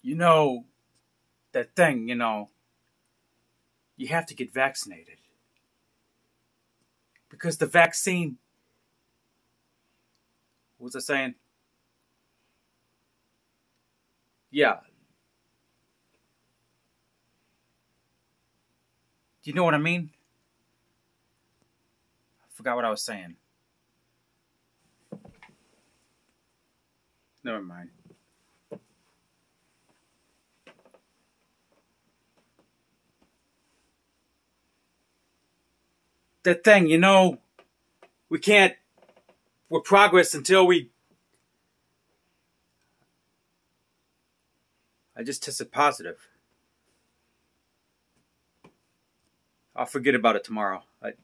You know, that thing, you have to get vaccinated. Because the vaccine, what was I saying? Yeah, do you know what I mean? I forgot what I was saying. Never mind. That thing, we can't, we're progress until I just tested positive. I'll forget about it tomorrow.